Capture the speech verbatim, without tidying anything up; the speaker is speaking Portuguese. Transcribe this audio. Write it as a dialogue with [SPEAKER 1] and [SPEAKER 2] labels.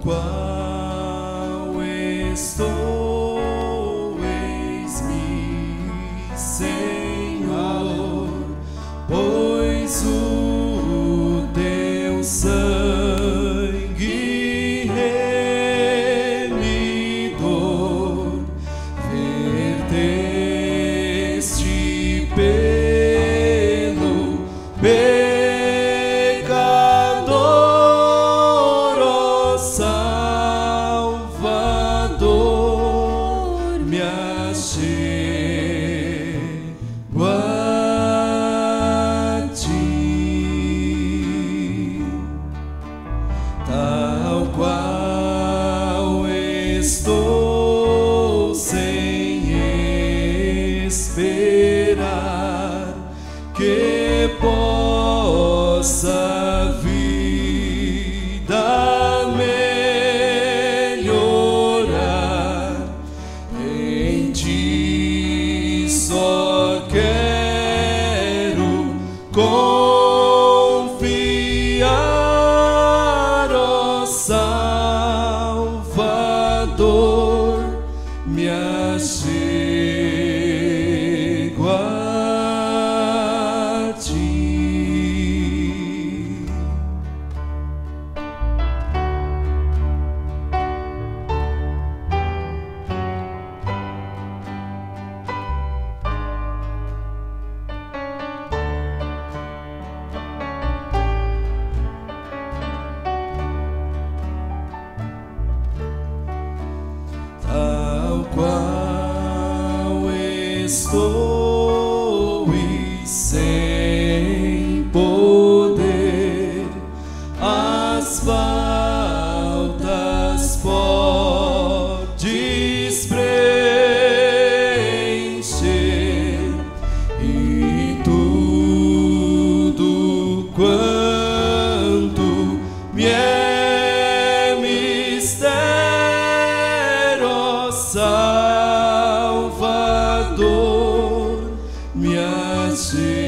[SPEAKER 1] qual estou, eis-me, Senhor, pois o teu sangue remidor verteste pelo pecador, ó Salvador, me achego a ti, tal qual estou sem esperar que possa a vida melhorar. Em ti só quero confiar, ó Salvador, me achego a ti. Tal qual estou e sem poder, as faltas podes preencher, e tudo quanto me é mistério, ó Salvador, me achego